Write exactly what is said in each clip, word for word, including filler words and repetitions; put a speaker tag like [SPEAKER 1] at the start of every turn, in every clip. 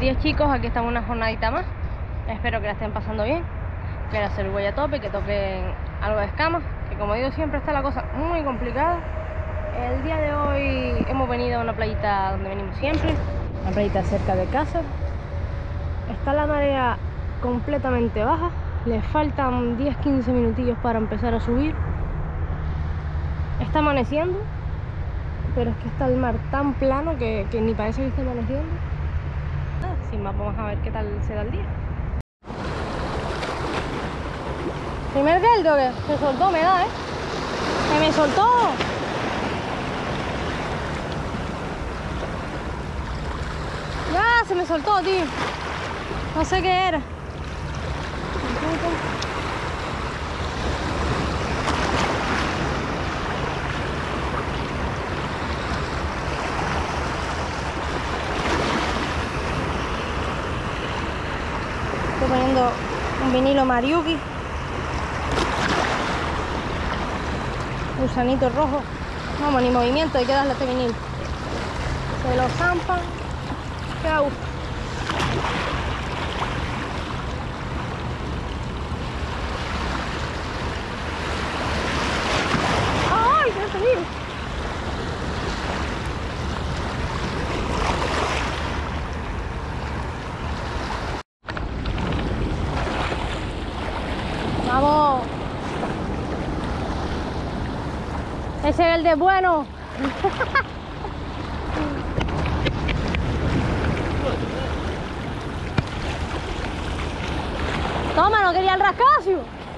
[SPEAKER 1] días, chicos, aquí estamos una jornadita más. Espero que la estén pasando bien, que la cerugüey a tope, que toquen algo de escamas, que como digo siempre está la cosa muy complicada. El día de hoy hemos venido a una playita donde venimos siempre, una playita cerca de casa. Está la marea completamente baja, le faltan diez a quince minutillos para empezar a subir. Está amaneciendo, pero es que está el mar tan plano que, que ni parece que esté amaneciendo. Nada, sin más, vamos a ver qué tal se da el día. Primer geldo que se soltó, me da, ¿eh? ¡Se me soltó! ¡Ya! Se me soltó, tío. No sé qué era. Estoy poniendo un vinilo Mariuki, gusanito rojo. Vamos, ni movimiento, hay que darle a este vinilo. Se lo zampan. Qué a gusto. ¡Ay, qué peligro! ¡Vamos! Ese es el de bueno. Toma, no quería el rascacio.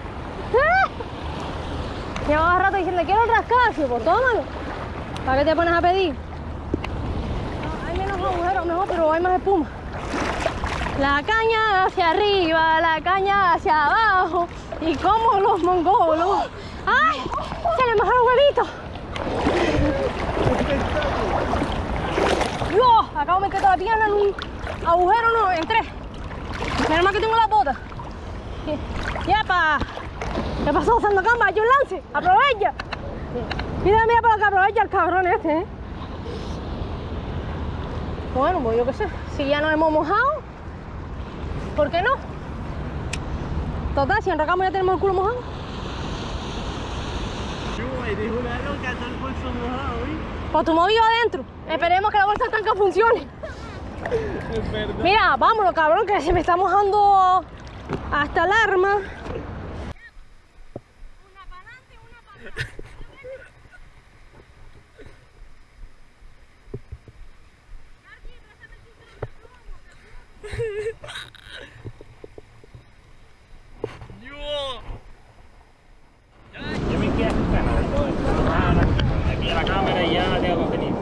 [SPEAKER 1] Llevaba rato diciendo quiero el rascacio, pues tómalo. ¿Para qué te pones a pedir? No, hay menos agujeros, mejor, pero hay más espuma. La caña hacia arriba, la caña hacia abajo. Y como los mongolos. ¡Ay! Se le mojaron los huevitos. Dios, acabo de meter toda la pierna en un agujero, no, en tres. Menos mal que tengo la bota. ¡Yepa! ¿Qué pasó, Sandocamba? ¡Hay un lance! ¡Aprovecha! Mira, mira para lo que aprovecha el cabrón este, ¿eh? Bueno, pues yo qué sé. Si ya nos hemos mojado, ¿por qué no? Total, si enrocamos ya tenemos el culo mojado.
[SPEAKER 2] Eres una loca, todo el bolso mojado, ¿eh?
[SPEAKER 1] Pues tu móvil va adentro. Esperemos que la bolsa tanca funcione.
[SPEAKER 2] Es verdad.
[SPEAKER 1] Mira, vámonos, cabrón, que se me está mojando hasta el arma. Una para adelante, una para atrás.
[SPEAKER 2] Yo me quedé con ganas de todo esto. Ah, aquí a la cámara y ya tengo contenido.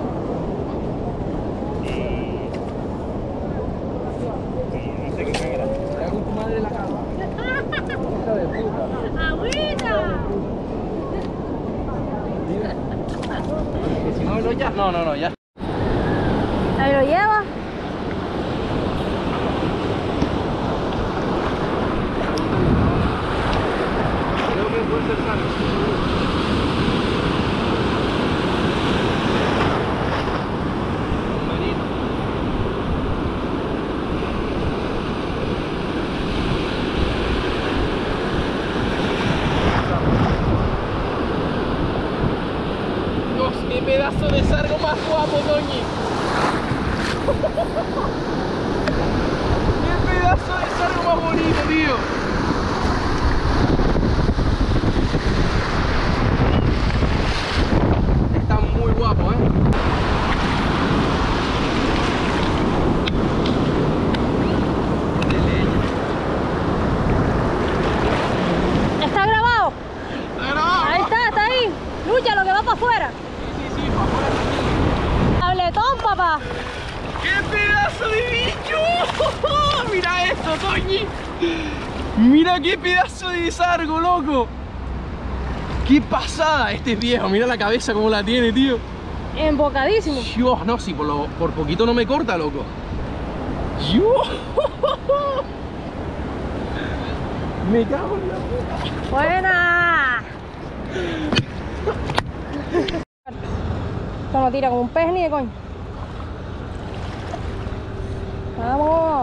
[SPEAKER 2] Y... y no sé qué caerá.
[SPEAKER 3] Te hago tu madre en la cama. Hija de puta.
[SPEAKER 1] ¡Agüita!
[SPEAKER 3] Que si no, no, ya. No, no, no, ya.
[SPEAKER 1] Ahí lo lleva.
[SPEAKER 3] Creo que puede ser sano. Dios, qué pedazo de sargo más guapo, Toñi. Qué pedazo de sargo más bonito, tío. Está muy guapo, ¿eh?
[SPEAKER 1] ¿Está grabado?
[SPEAKER 3] ¡Pero!
[SPEAKER 1] Ahí está, está ahí. Lucha, lo que va para afuera.
[SPEAKER 3] Sí, sí, sí, para afuera.
[SPEAKER 1] Tabletón, papá.
[SPEAKER 3] ¡Qué pedazo de bicho! ¡Mira esto, Toñi! ¡Mira qué pedazo de sargo, loco! ¡Qué pasada! Este es viejo, mira la cabeza como la tiene, tío.
[SPEAKER 1] Embocadísimo.
[SPEAKER 3] Dios, no, si por, lo, por poquito no me corta, loco. Dios. Me cago en la puta.
[SPEAKER 1] Buena. Esto no tira como un pez ni de coño. Vamos.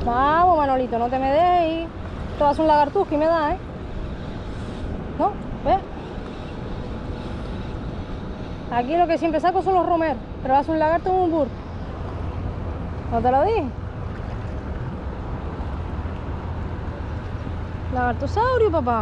[SPEAKER 1] Vamos, Manolito, no te me dejes ahí. Te vas a un lagartusco y me da, ¿eh? ¿No? ¿Ves? Aquí lo que siempre saco son los romeros, pero vas a un lagarto en un burro. ¿No te lo dije? Lagartosaurio, papá.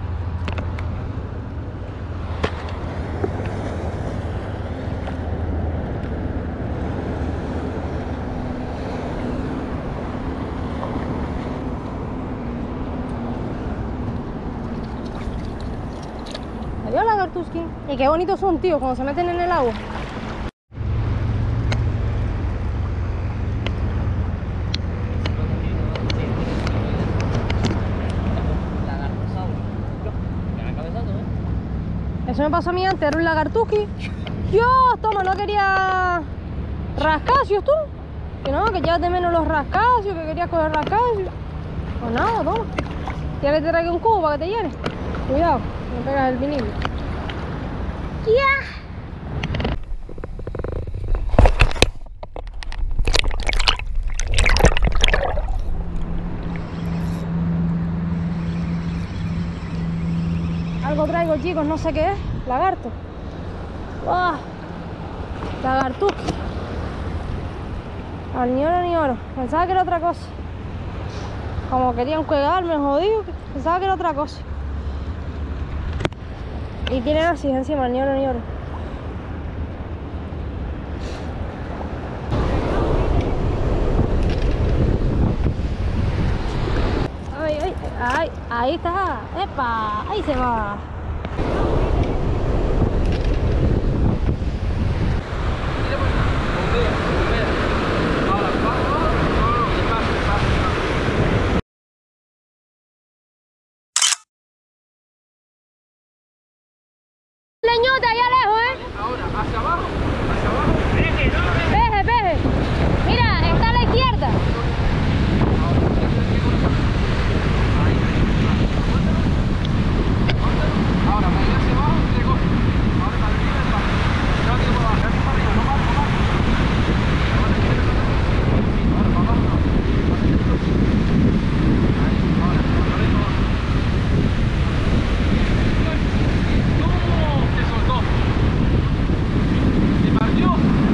[SPEAKER 1] Adiós, lagartuski. Y qué bonitos son, tío, cuando se meten en el agua. Eso me pasó a mí antes, era un lagartuski. Dios, toma, no quería rascasios tú. Que no, que ya de menos los rascasios, que querías coger rascasios. Pues nada, toma. ¿Quieres que te traiga un cubo para que te llene? Cuidado, no pegas el vinilo. ¡Ya! Algo traigo, chicos, no sé qué es. Lagarto. ¡Wow! Lagartuki. Al ni oro ni oro. Pensaba que era otra cosa. Como querían cuidarme, jodido. Pensaba que era otra cosa. Y tienen así encima, ni oro ni oro. Ay, ay, ay, ahí está. ¡Epa! Ahí se va. Leñota allá lejos, ¿eh?
[SPEAKER 3] Ahora, hacia abajo, hacia abajo.
[SPEAKER 1] Peje, peje. Mira, está a la izquierda.
[SPEAKER 3] Ahora, para ir hacia abajo, te coge. Ahora, para arriba, para abajo. Ya no tiene para abajo, ya para arriba, no más, no más. Ahora, ahora, para abajo, no. Ahí, ahora, para arriba, abajo. ¡No! Se soltó. Se partió.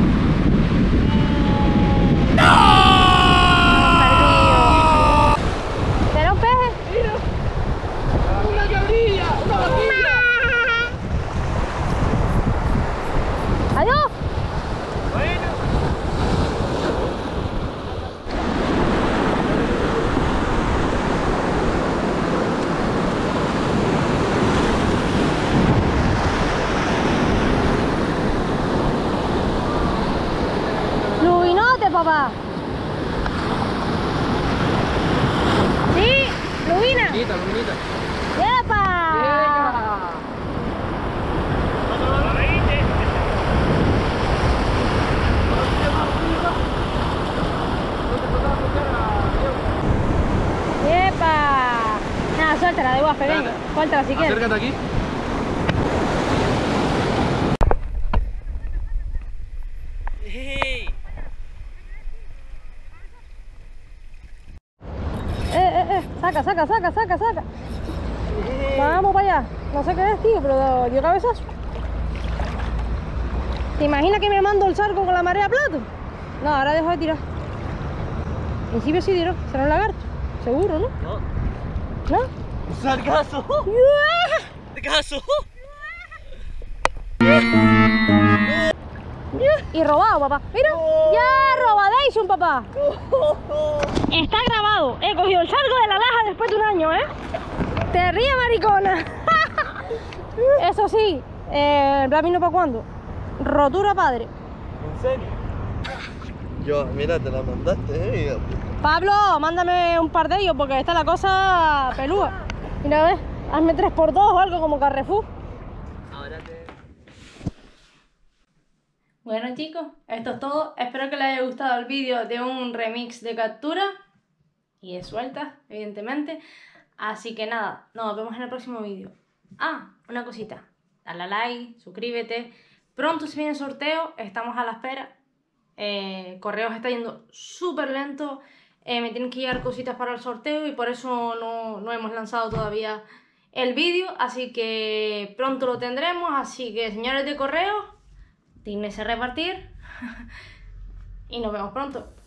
[SPEAKER 1] ¿Será un peje?
[SPEAKER 3] Mira. Una cabrilla, una vaquilla.
[SPEAKER 1] ¡Adiós!
[SPEAKER 2] Bueno.
[SPEAKER 1] Lubinote, papá. Sí, lubina.
[SPEAKER 3] Luminita, luminita.
[SPEAKER 1] ¡Epa! ¡Epa! Nada, suéltala de guas, pequeño. Suéltala si quieres.
[SPEAKER 3] Acércate aquí.
[SPEAKER 1] Eh, eh, eh. Saca, saca, saca, saca, saca. Vamos para allá. No sé qué es, tío, pero dio cabezazo. ¿Te imaginas que me mando el sarco con la marea a plato? No, ahora dejo de tirar. En principio sí tiró. Será un lagarto. Seguro, ¿no?
[SPEAKER 2] No.
[SPEAKER 1] ¿No?
[SPEAKER 2] ¡Sargazo! ¡Sargazo!
[SPEAKER 1] Y robado, papá. Mira, ya robadation, papá. Está grabado. He cogido el sargo de la laja después de un año, ¿eh? Te ríes, maricona. Eso sí, eh, ¿el vino para cuándo? Rotura, padre.
[SPEAKER 2] ¿En serio?
[SPEAKER 4] Yo, mira, te la mandaste, eh.
[SPEAKER 1] Pablo, mándame un par de ellos porque está la cosa pelúa. Mira, ves, hazme tres por dos o algo como Carrefour.
[SPEAKER 2] Ahora te...
[SPEAKER 1] Bueno, chicos, esto es todo. Espero que les haya gustado el vídeo de un remix de captura y de sueltas, evidentemente. Así que nada, nos vemos en el próximo vídeo. Ah, una cosita. Dale a like, suscríbete. Pronto se viene el sorteo, estamos a la espera. Eh, correos está yendo súper lento. eh, me tienen que llegar cositas para el sorteo y por eso no, no hemos lanzado todavía el vídeo, así que pronto lo tendremos. Así que, señores de correo, dignense a repartir y nos vemos pronto.